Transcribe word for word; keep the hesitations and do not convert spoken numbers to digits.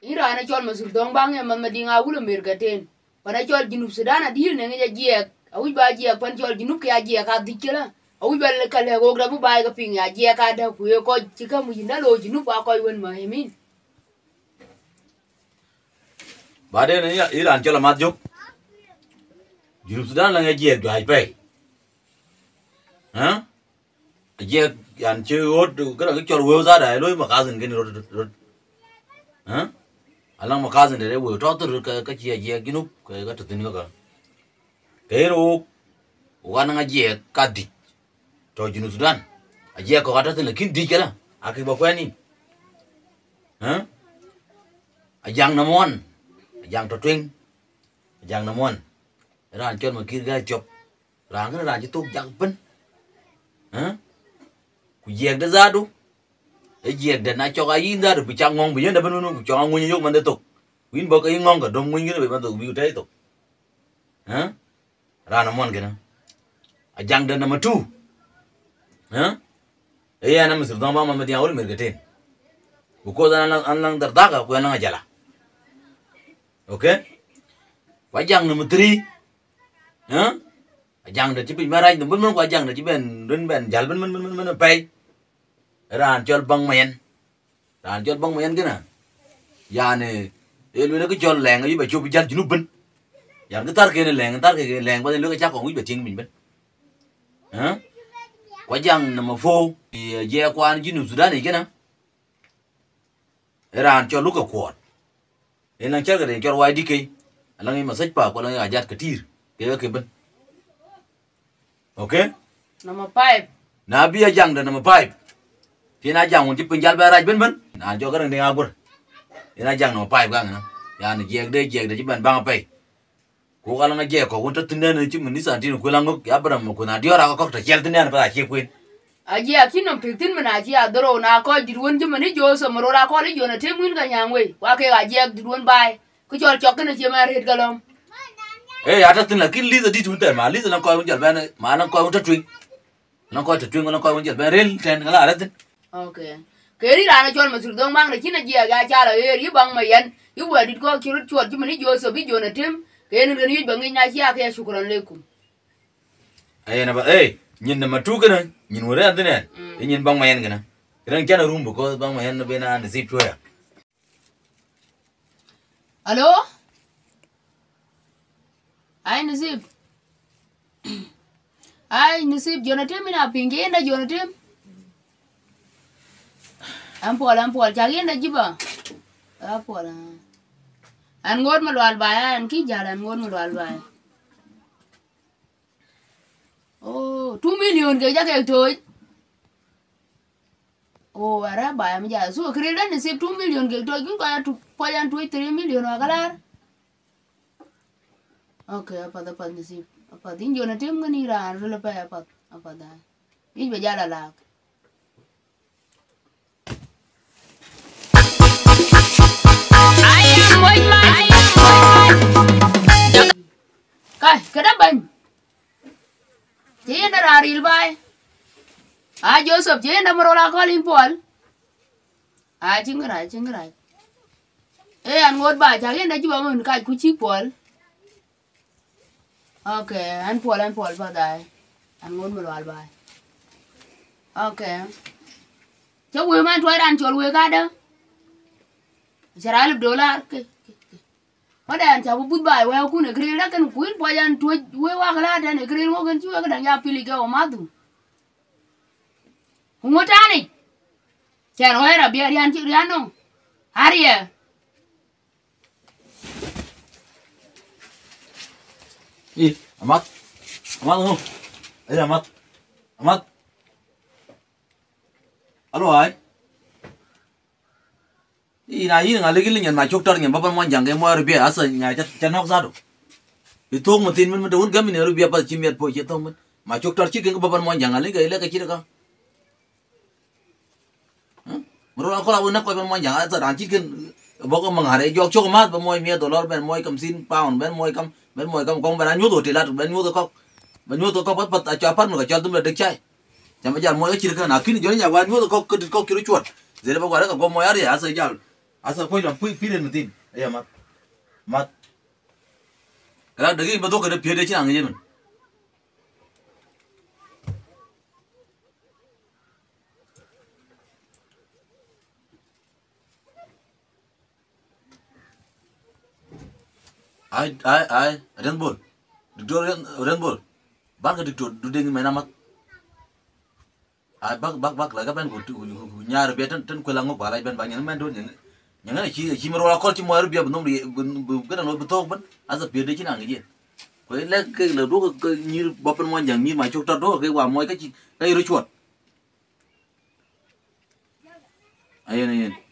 ira na chol masul dong bang ya man madinga wulo mergaten pana chol junub sudan adil ne ngeja jiek awi ba jiek pan chol junub ke jiek ka dikela awi ba le kale go gra bu ba ga ping ya jiek ka da ku ko chika mu jinda lo junub ba ko wen ma hemin ba de ne iran chol mat jok junub sudan la ngeja jiek dai pe ha jiek yan che hot cái cái chol wo za dai loi ma ka zin gen rot rot ha alang ma ka zin de wo to to ka ka jiek jiek junub ka ka to tin ka ke ro wa na jiek ka di to junub sudan a jiek ko ka to tin kin di kala akik ba kwani ha a jang na mon a jang to twing a jang na mon ran chol ma kir ga chop ran ga ran chi tuk jang pen ha ku jiek da za du e jiek da na cho ga yin da du bi chang ngong bi yen da ban nu ku cho ngun yok man de tuk win bo ka yin ngong ka dom ngun gi be man tuk bi te tuk ha ran na mon gena a jang da number two ha e ya na misir dom ba ma ma dia ol mer gaten bu ko da an lang dar da ka ku na jala okay wa jang number three ha jang da ci bi maray no bun ko jang da ci ben dun ben jal ben ben ben ben pay ran chol bang men ran chol bang men gena yani elu ne ko chol leng yi ba chu bi jan jinu ben yan cái tar ke ne leng tar ke leng ba ne lu ka cha ko wi ba ting bin ben ha ko jang na ma fo je kwan jinu sudan ni gena ran chol lu ka kwot en lang chal ga de chol wai dik lang yi ma sach pa ko lang ya jat ka tir ke ke ben okay nama pipe na biya jang da nama pipe tina jang won ti pinjal ba raj ben ben na jo garang de ngabur tina jang nama pipe gang na ya ni jek de jek de ti ban bang pe ko kala nga jek ko won ta tinne ne ti mun ni sa ti ko lang ya bram ko na diora ko ta chel tinne ba chi kuin aji akinom piktin mana ji adoro na ko dirwon jima ni jo so moro ra ko li jo na temun ga nyangwe wa ke ga jek dirwon bai ku jol chok ne ti ma red galom eh ata tin la kin liza di tunta ma liza lan ko won jal ban ma lan ko won ta twin lan ko ta twin lan ko won jal ban rel ten kala ala tin okay keri ra na jol masul dong bang na kina ji ga cha la er yi bang mayen yi wa dit ko kirut chot jima ni jo so bi jo na tem ken ren yi bang nya chi aka shukran lekum eh na ba eh nyin na matu kana nyin wore andene nyin bang mayen kana ran kana rumbu ko bang mayen na bena na zip toya alo ay nasib ay nasib jonatem ina pingi enda jonatem ampol ampol chagi enda jiba ampol an ngod malwal baya an ki jalan ngod malwal baya oh two million ke jake toy oh ara baya mja so kreda nasib two million ke toy kin kaya tu poyan toy three million akalar okay apa dapat nasib apa din jo na tem ngani ran rela pa apa apa da i be jala la ayam moy ma kai kada ban je na raril bai a joseph je na morola ko limpol a chingra chingra eh an ngod ba ja na jiba mun kai ku chi pol okay an pol an pol ba dai an ngod mo wal bai okay cho we man toy ran chol we ka da jaral dollar ke wada an cha bu bai we ku ne gril da kan ku in po yan toy we wa kala da ne gril mo kan chu ka da ya pili ga o madu ngotani chen we ra bi rian chi rian no haria ih amat amat no eh amat amat alo ai ina yin ngale gilin yan ma choktar nyan baban mon jange mo rubia asa nya cha cha nok za do itong matin man dawun gamin rubia pa chimiat po che tong ma choktar chi ke baban mon jangale ga ile ka chi ka mro ko la wona ko baban mon jang asa ran chi ken boko manghare jok chok mat ba moy mia dollar ben moy kam sin pound ben moy kam ben moy kam kong ben nyu do tilat ben nyu do ko ben nyu do ko pat pat cha pat mo ka chal tum de chai chama jar moy chi ka na kin jo nya wa nyu do ko ko ko ki chuột zere ba wa ka ko moy ari asa jal asa ko lam pui piren mutin ya mat mat kala dagi ba do ka de pede chin ang jemen ai ai ai renbol diktor renbol ban ka diktor du dengi mena mat ai bak bak bak la ga ben ko nyaar be tan tan ko la ngo bala ben banyen men do nyang nyang ki ki mero la ko ti mo ar biya bu bu ga no bu tok ban asa pede chin ang je ko le ke le do ko nyir bopen mo jang nyir ma chok ta do ke wa moy ka chi ka ru chuột ayen ayen